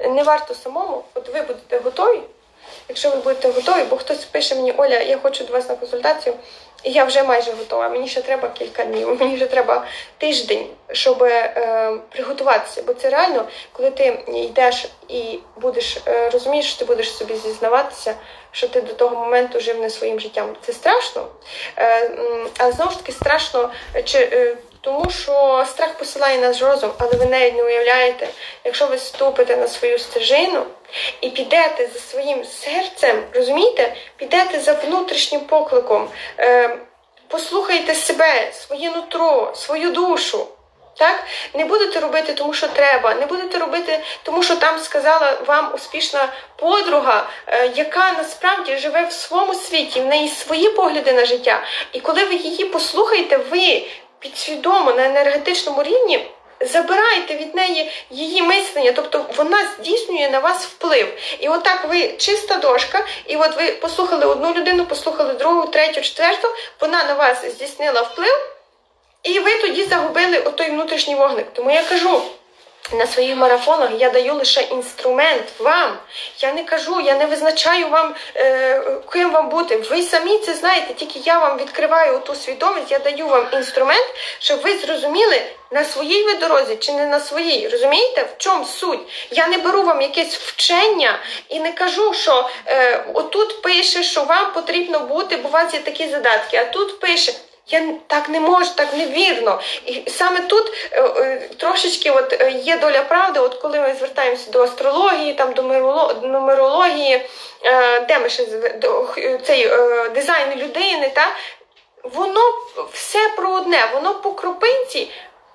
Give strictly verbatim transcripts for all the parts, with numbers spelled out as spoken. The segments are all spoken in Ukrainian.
не варто самому, от ви будете готові, якщо ви будете готові, бо хтось пише мені: Оля, я хочу до вас на консультацію, і я вже майже готова, мені ще треба кілька днів, мені ще треба тиждень, щоб е, приготуватися. Бо це реально, коли ти йдеш і будеш, е, розумієш, що ти будеш собі зізнаватися, що ти до того моменту жив не своїм життям. Це страшно, е, але знову ж таки страшно, чи, е, тому що страх посилає наш розум, але ви навіть не уявляєте, якщо ви ступите на свою стежину і підете за своїм серцем, розумієте, підете за внутрішнім покликом, е, послухайте себе, своє нутро, свою душу. Так? Не будете робити тому, що треба, не будете робити тому, що там сказала вам успішна подруга, е, яка насправді живе в своєму світі, в неї свої погляди на життя. І коли ви її послухаєте, ви підсвідомо на енергетичному рівні забираєте від неї її мислення, тобто вона здійснює на вас вплив. І отак ви чиста дошка, і от ви послухали одну людину, послухали другу, третю, четверту, вона на вас здійснила вплив, і ви тоді загубили отой внутрішній вогник. Тому я кажу, на своїх марафонах я даю лише інструмент вам. Я не кажу, я не визначаю вам, е, ким вам бути. Ви самі це знаєте, тільки я вам відкриваю ту свідомість, я даю вам інструмент, щоб ви зрозуміли, на своїй ви дорозі чи не на своїй. Розумієте, в чому суть? Я не беру вам якесь вчення і не кажу, що е, отут пише, що вам потрібно бути, бо у вас є такі задатки, а тут пише. Я так не можу, так невірно. І саме тут е, е, трошечки от, е, є доля правди, от коли ми звертаємося до астрології, там, до нумерології, е, де ми ще до цей е, дизайн людини, та, воно все про одне, воно по крупинці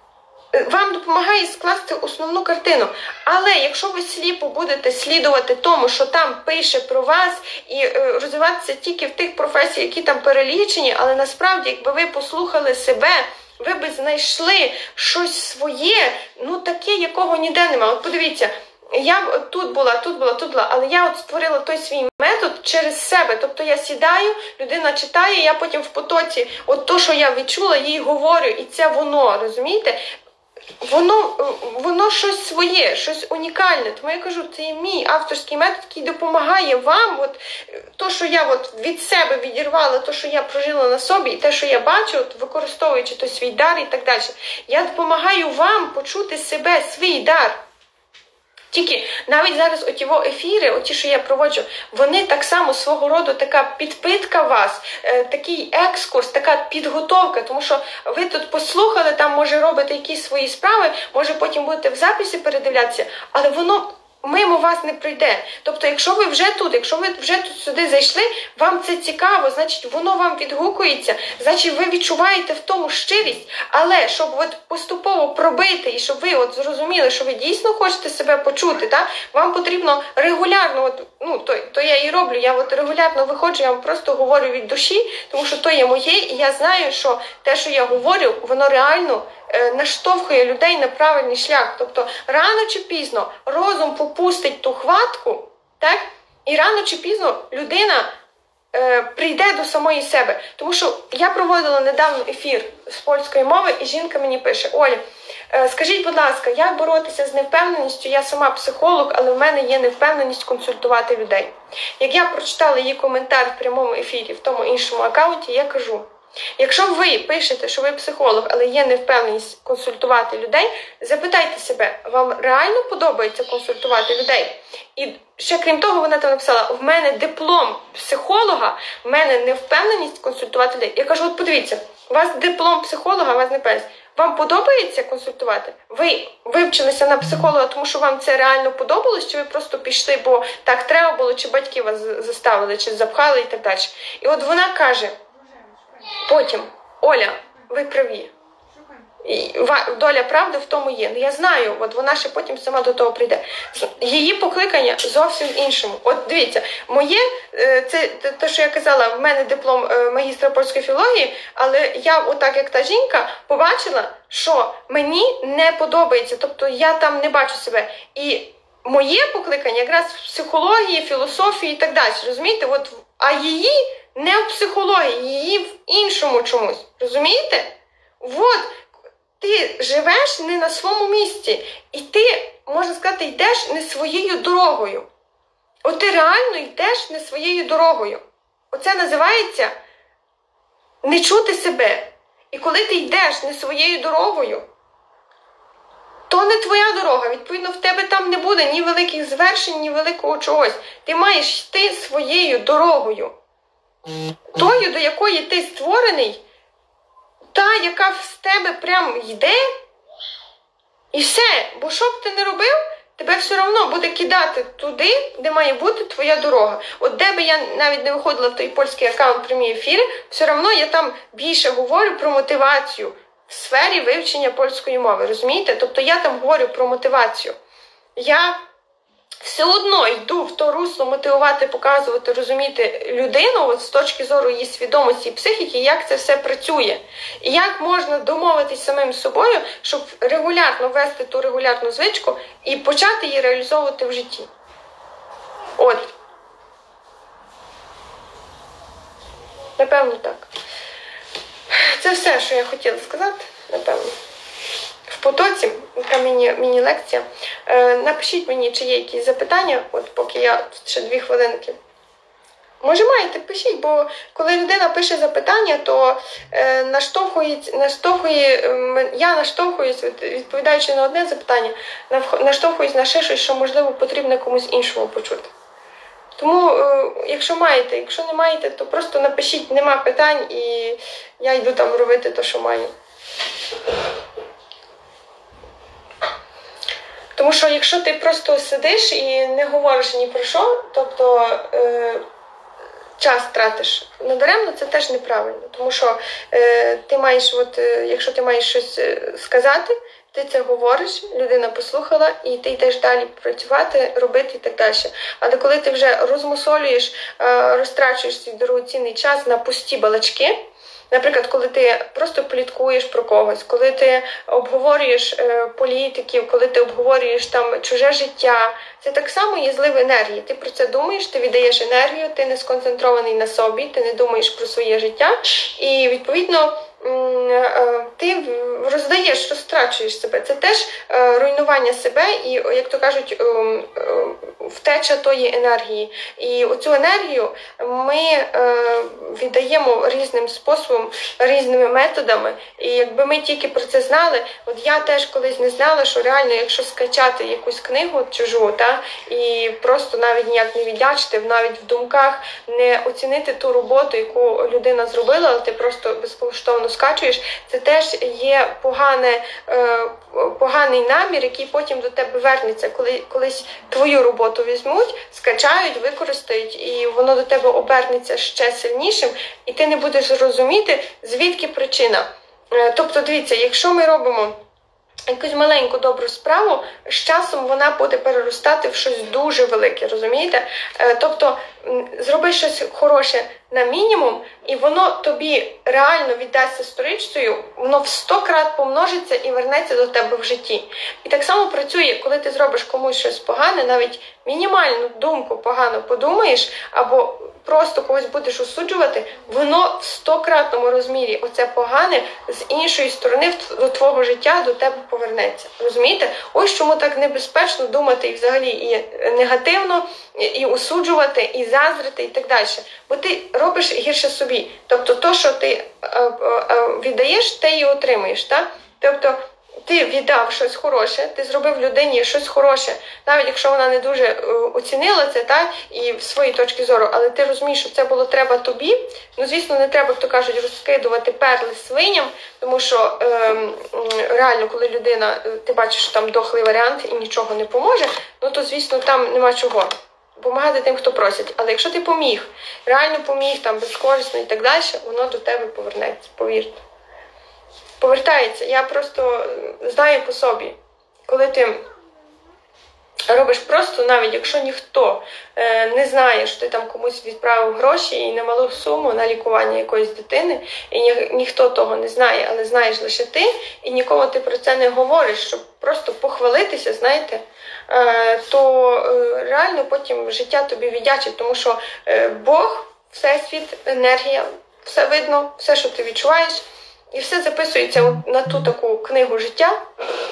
вам допомагає скласти основну картину. Але якщо ви сліпо будете слідувати тому, що там пише про вас, і е, розвиватися тільки в тих професіях, які там перелічені, але насправді, якби ви послухали себе, ви б знайшли щось своє, ну таке, якого ніде немає. От подивіться, я тут була, тут була, тут була, але я от створила той свій метод через себе. Тобто я сідаю, людина читає, я потім в потоці, от то, що я відчула, їй говорю, і це воно, розумієте? Воно, воно щось своє, щось унікальне. Тому я кажу, це мій авторський метод, який допомагає вам, от, то, що я от від себе відірвала, то, що я прожила на собі, і те, що я бачу, от, використовуючи той свій дар і так далі. Я допомагаю вам почути себе, свій дар. Тільки навіть зараз оті ефіри, оті, що я проводжу, вони так само свого роду така підпитка вас, е, такий екскурс, така підготовка, тому що ви тут послухали, там може робите якісь свої справи, може потім будете в записі передивлятися, але воно мимо вас не прийде. Тобто, якщо ви вже тут, якщо ви вже тут сюди зайшли, вам це цікаво, значить воно вам відгукується, значить ви відчуваєте в тому щирість, але щоб от поступово пробити і щоб ви от зрозуміли, що ви дійсно хочете себе почути, так? Вам потрібно регулярно, от, ну, то, то я і роблю, я от регулярно виходжу, я вам просто говорю від душі, тому що то є моє, і я знаю, що те, що я говорю, воно реально наштовхує людей на правильний шлях. Тобто рано чи пізно розум попустить ту хватку, так? І рано чи пізно людина е, прийде до самої себе. Тому що я проводила недавно ефір з польської мови, і жінка мені пише: Оля, е, скажіть, будь ласка, як боротися з невпевненістю? Я сама психолог, але в мене є невпевненість консультувати людей. Як я прочитала її коментар в прямому ефірі в тому іншому аккаунті, я кажу: якщо ви пишете, що ви психолог, але є невпевненість консультувати людей, запитайте себе, вам реально подобається консультувати людей? І ще крім того, вона там написала: в мене диплом психолога, в мене невпевненість консультувати людей. Я кажу: от подивіться, у вас диплом психолога, у вас невпевненість. Вам подобається консультувати? Ви вивчилися на психолога, тому що вам це реально подобалось, чи ви просто пішли, бо так треба було, чи батьки вас заставили, чи запхали і так далі. І от вона каже потім: Оля, ви праві. І доля правди в тому є. Ну, я знаю, от вона ще потім сама до того прийде. Її покликання зовсім іншому. От дивіться, моє, це те, що я казала, в мене диплом магістра польської філології, але я, отак як та жінка, побачила, що мені не подобається, тобто я там не бачу себе. І моє покликання якраз в психології, філософії і так далі, розумієте? От, а її не в психології, її в іншому чомусь, розумієте? От, ти живеш не на своєму місці. І ти, можна сказати, йдеш не своєю дорогою. От ти реально йдеш не своєю дорогою. Оце називається не чути себе. І коли ти йдеш не своєю дорогою, то не твоя дорога. Відповідно, в тебе там не буде ні великих звершень, ні великого чогось. Ти маєш йти своєю дорогою. Тою, до якої ти створений, та, яка з тебе прям йде, і все. Бо що б ти не робив, тебе все одно буде кидати туди, де має бути твоя дорога. От де би я навіть не виходила в той польський аккаунт прямі ефіри, все одно я там більше говорю про мотивацію в сфері вивчення польської мови, розумієте? Тобто я там говорю про мотивацію. Я все одно йду в то русло мотивувати, показувати, розуміти людину от, з точки зору її свідомості і психіки, як це все працює. І як можна домовитись самим собою, щоб регулярно вести ту регулярну звичку і почати її реалізовувати в житті. От. Напевно, так. Це все, що я хотіла сказати, напевно. В потоці, яка міні-лекція. Е, напишіть мені, чи є якісь запитання, от поки я ще дві хвилинки. Може маєте, пишіть, бо коли людина пише запитання, то е, наштовхує, наштовхує, е, я наштовхуюсь, відповідаючи на одне запитання, наштовхуюсь на ще щось, що, можливо, потрібно комусь іншому почути. Тому, е, якщо маєте, якщо не маєте, то просто напишіть, нема питань, і я йду там робити те, що маю. Тому що якщо ти просто сидиш і не говориш ні про що, тобто е, час тратиш надаремно, це теж неправильно. Тому що е, ти маєш, от, е, якщо ти маєш щось сказати, ти це говориш, людина послухала, і ти йдеш далі працювати, робити і так далі. Але коли ти вже розмусолюєш, е, розтрачуєш свій дорогоцінний час на пусті балачки, наприклад, коли ти просто пліткуєш про когось, коли ти обговорюєш е, політиків, коли ти обговорюєш там чуже життя, це так само є злив енергії. Ти про це думаєш, ти віддаєш енергію, ти не сконцентрований на собі, ти не думаєш про своє життя. І, відповідно, ти роздаєш, розтрачуєш себе. Це теж руйнування себе і, як то кажуть, втеча тої енергії. І оцю енергію ми віддаємо різним способом, різними методами. І якби ми тільки про це знали, от я теж колись не знала, що реально, якщо скачати якусь книгу чужу, та, і просто навіть ніяк не віддячити, навіть в думках не оцінити ту роботу, яку людина зробила, але ти просто безкоштовно скачуєш, це теж є погане, е, поганий намір, який потім до тебе вернеться. Коли колись твою роботу візьмуть, скачають, використають, і воно до тебе обернеться ще сильнішим, і ти не будеш розуміти, звідки причина. Е, тобто, дивіться, якщо ми робимо якусь маленьку добру справу, з часом вона буде переростати в щось дуже велике, розумієте? Е, тобто, зроби щось хороше на мінімум, і воно тобі реально віддасться сторічцею, воно в сто крат помножиться і вернеться до тебе в житті. І так само працює, коли ти зробиш комусь щось погане, навіть мінімальну думку погано подумаєш, або просто когось будеш осуджувати, воно в стократному розмірі, оце погане, з іншої сторони до твого життя до тебе повернеться. Розумієте? Ось чому так небезпечно думати і взагалі і негативно, і осуджувати, і заздрити, і так далі. Бо ти робиш гірше собі. Тобто то, що ти віддаєш, те і отримуєш. Так? Тобто ти віддав щось хороше, ти зробив людині щось хороше, навіть якщо вона не дуже оцінила це, так, і в своїй точці зору, але ти розумієш, що це було треба тобі. Ну, звісно, не треба, як то кажуть, розкидувати перли свиням, тому що е, реально, коли людина, ти бачиш, що там дохлий варіант і нічого не поможе, ну то, звісно, там нема чого. Помагати тим, хто просить. Але якщо ти поміг, реально поміг, там, безкорисно і так далі, воно до тебе повернеться, повірте. Повертається. Я просто знаю по собі, коли ти робиш просто, навіть якщо ніхто е, не знає, що ти там комусь відправив гроші і немалу суму на лікування якоїсь дитини, і ні, ніхто того не знає, але знаєш лише ти, і нікому ти про це не говориш, щоб просто похвалитися, знаєте, е, то е, реально потім життя тобі віддячить, тому що е, Бог, Всесвіт, енергія, все видно, все, що ти відчуваєш, І все записується на ту таку книгу життя.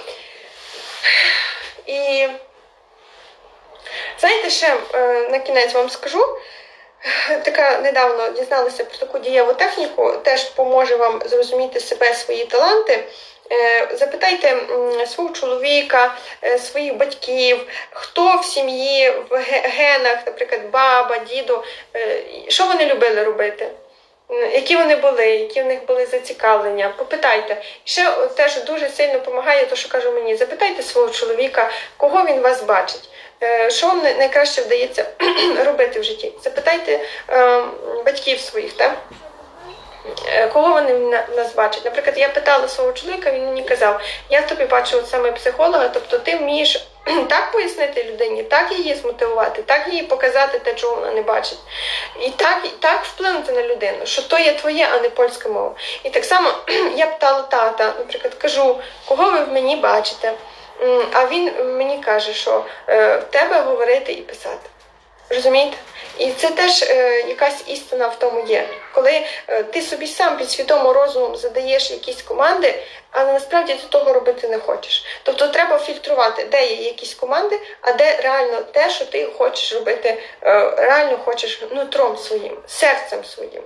І знаєте, ще на кінець вам скажу, така недавно дізналася про таку дієву техніку, теж поможе вам зрозуміти себе, свої таланти. Запитайте свого чоловіка, своїх батьків, хто в сім'ї, в генах, наприклад, баба, діду, що вони любили робити, які вони були, які в них були зацікавлення. Попитайте. Ще теж дуже сильно допомагає те, що кажу мені, запитайте свого чоловіка, кого він вас бачить. Що вам найкраще вдається робити в житті? Запитайте е, батьків своїх, так? Кого вони нас бачать? Наприклад, я питала свого чоловіка, він мені казав, я тобі бачу от саме психолога, тобто ти вмієш так пояснити людині, так її змотивувати, так їй показати те, чого вона не бачить. І так, і так вплинути на людину, що то є твоє, а не польська мова. І так само я питала тата, наприклад, кажу, кого ви в мені бачите? А він мені каже, що е, в тебе говорити і писати. Розумієте? І це теж е, якась істина в тому є. Коли е, ти собі сам підсвідомо розумом задаєш якісь команди, але насправді ти того робити не хочеш. Тобто треба фільтрувати, де є якісь команди, а де реально те, що ти хочеш робити, е, реально хочеш нутром своїм, серцем своїм.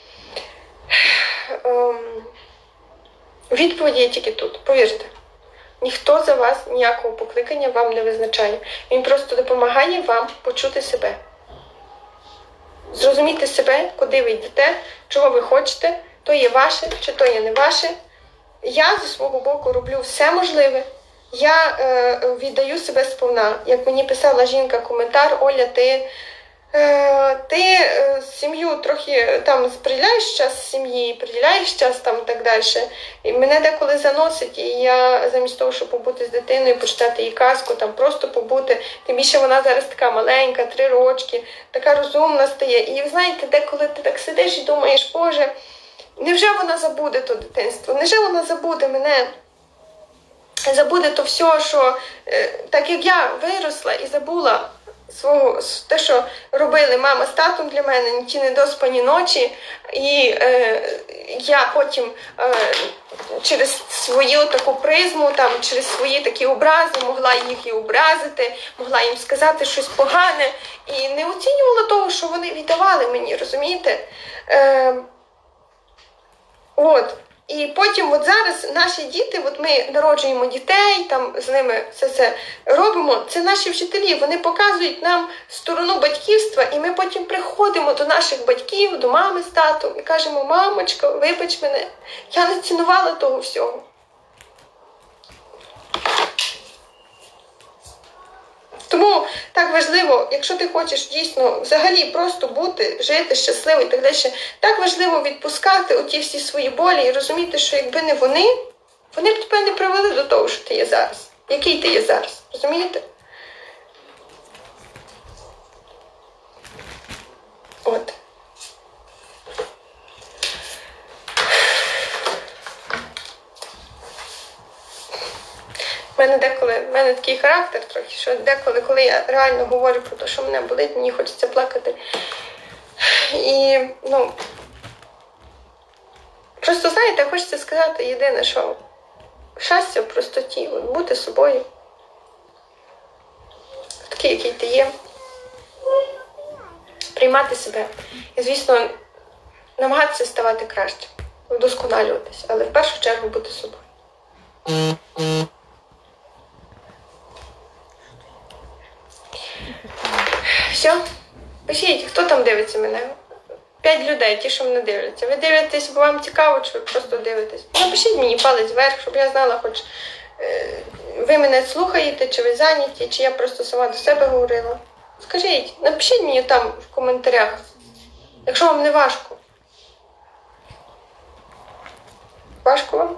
Е, відповіді є тільки тут, повірте. Ніхто за вас ніякого покликання вам не визначає. Він просто допомагає вам почути себе. Зрозуміти себе, куди ви йдете, чого ви хочете, то є ваше, чи то є не ваше. Я зі свого боку роблю все можливе. Я е, віддаю себе сповна. Як мені писала жінка коментар, Оля, ти... Ти сім'ю трохи там приділяєш час сім'ї, приділяєш час там і так далі. І мене деколи заносить, і я замість того, щоб побути з дитиною, почитати їй казку, там просто побути, тим більше вона зараз така маленька, три рочки, така розумна стає. І ви знаєте, деколи ти так сидиш і думаєш, Боже, невже вона забуде то дитинство, невже вона забуде мене? Забуде то все, що так як я виросла і забула свого, те, що робили мама з татом для мене, ті недоспані ночі, і е, я потім е, через свою таку призму, там, через свої такі образи могла їх і образити, могла їм сказати щось погане, і не оцінювала того, що вони віддавали мені, розумієте? Е, от. І потім от зараз наші діти, от ми народжуємо дітей, там з ними все це робимо, це наші вчителі, вони показують нам сторону батьківства, і ми потім приходимо до наших батьків, до мами з татом і кажемо, мамочко, вибач мене, я не цінувала того всього. Тому так важливо, якщо ти хочеш дійсно взагалі просто бути, жити щасливо і так далі, так важливо відпускати оті всі свої болі і розуміти, що якби не вони, вони б тебе не привели до того, що ти є зараз. Який ти є зараз. Розумієте? От. У мене деколи, в мене такий характер трохи, що деколи, коли я реально говорю про те, що мене болить, мені хочеться плакати. І, ну, просто, знаєте, хочеться сказати єдине, що щастя в простоті, от, бути собою, такий, який ти є, приймати себе. І, звісно, намагатися ставати краще, вдосконалюватися, але в першу чергу бути собою. Все, пишіть, хто там дивиться мене? П'ять людей, ті, що мене дивляться. Ви дивитесь, бо вам цікаво, чи ви просто дивитесь? Напишіть мені палець вверх, щоб я знала, хоч е, ви мене слухаєте, чи ви зайняті, чи я просто сама до себе говорила. Скажіть, напишіть мені там в коментарях, якщо вам не важко. Важко вам?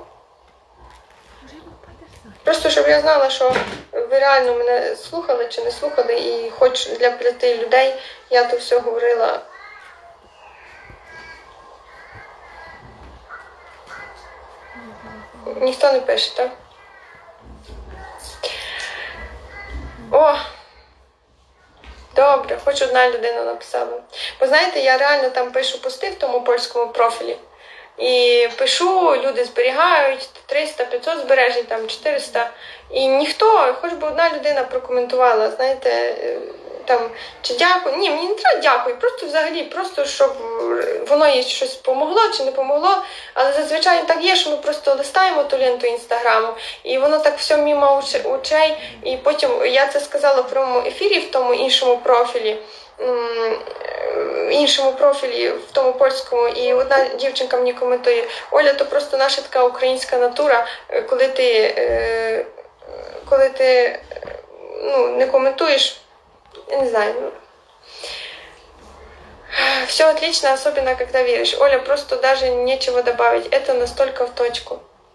Просто, щоб я знала, що ви реально мене слухали чи не слухали, і хоч для п'яти людей я то все говорила. Ніхто не пише, так? О! Добре, хоч одна людина написала. Бо знаєте, я реально там пишу пости в тому польському профілі. і пишу, люди зберігають, триста-п'ятсот збережень, там чотириста. І ніхто, хоч би одна людина прокоментувала, знаєте, там, чи дякую. Ні, мені не треба дякую, просто взагалі, просто щоб воно їй щось помогло чи не помогло. Але зазвичай так є, що ми просто листаємо ту ленту інстаграму, і воно так все мимо очей. І потім я це сказала в прямому ефірі, в тому іншому профілі, іншому профілі, в тому польському, і одна дівчинка мені коментує: Оля, то просто наша така українська натура, коли ти, коли ти ну, не коментуєш, я не знаю, ну, все отлично, особенно когда веришь. Оля, просто даже нечего добавить, это настолько в точку.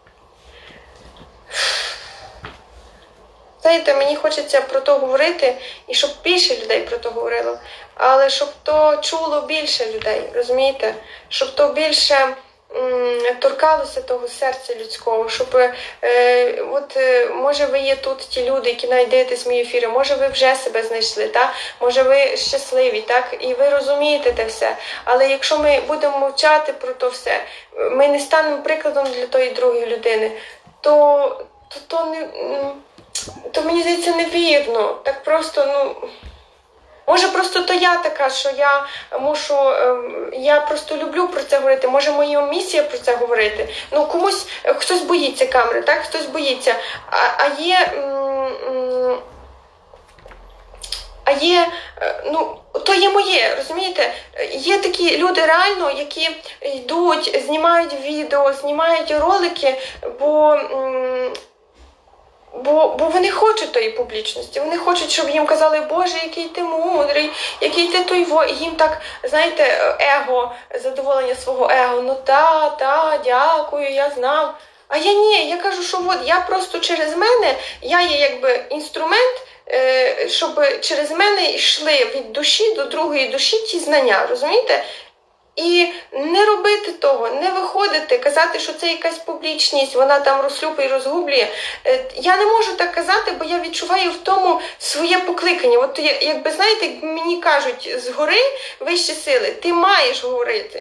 Знаєте, мені хочеться про то говорити, і щоб більше людей про то говорило, але щоб то чуло більше людей, розумієте? Щоб то більше м, торкалося того серця людського, щоб, е, от, е, може ви є тут ті люди, які навіть дивитесь мої ефіри, може ви вже себе знайшли, так? Може ви щасливі, так? І ви розумієте те все, але якщо ми будемо мовчати про то все, ми не станемо прикладом для тої другої людини, то, то, то не... то мені здається невірно. Так просто, ну, може просто то я така, що я мушу, я просто люблю про це говорити, може моя місія про це говорити. Ну, комусь, хтось боїться камери, так, хтось боїться, а, а є, а є, ну, то є моє, розумієте? Є такі люди реально, які йдуть, знімають відео, знімають ролики, бо... Бо, бо вони хочуть тої публічності, вони хочуть, щоб їм казали: Боже, який ти мудрий, який ти той во. І їм так, знаєте, его, задоволення свого его. Ну та, та, дякую, я знав. А я ні, я кажу, що от я просто через мене, я є якби інструмент, щоб через мене йшли від душі до другої душі ті знання, розумієте? І не робити того, не виходити, казати, що це якась публічність, вона там розслюбує і розгублює. Я не можу так казати, бо я відчуваю в тому своє покликання. От якби, знаєте, мені кажуть згори вищі сили, ти маєш говорити.